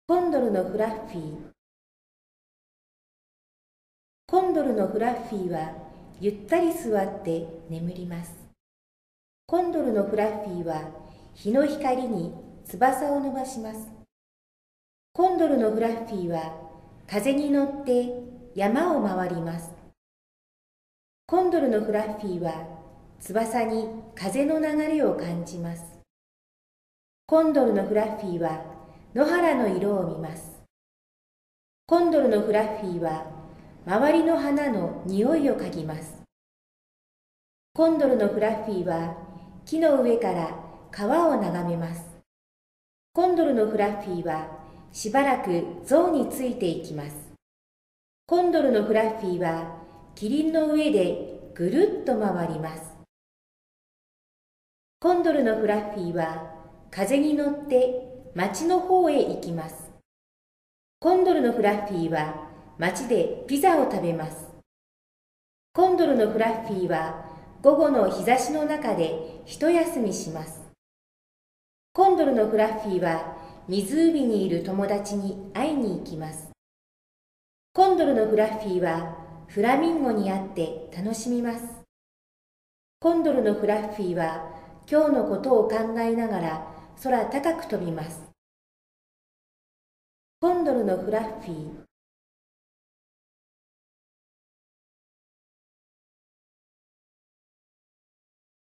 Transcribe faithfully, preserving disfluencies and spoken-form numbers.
コンドルのフラッフィー。コンドルのフラッフィーはゆったり座って眠ります。コンドルのフラッフィーは日の光に翼を伸ばします。コンドルのフラッフィーは風に乗って山を回ります。コンドルのフラッフィーは翼に風の流れを感じます。コンドルのフラッフィーは野原の色を見ます。コンドルのフラッフィーは周りの花の匂いを嗅ぎます。コンドルのフラッフィーは木の上から川を眺めます。コンドルのフラッフィーはしばらく象についていきます。コンドルのフラッフィーはキリンの上でぐるっと回ります。コンドルのフラッフィーは風に乗って町の方へ行きます。コンドルのフラッフィーは町でピザを食べます。コンドルのフラッフィーは午後の日差しの中で一休みします。コンドルのフラッフィーは湖にいる友達に会いに行きます。コンドルのフラッフィーはフラミンゴに会って楽しみます。コンドルのフラッフィーは今日のことを考えながら空高く飛びます。コンドルのフラッフィー。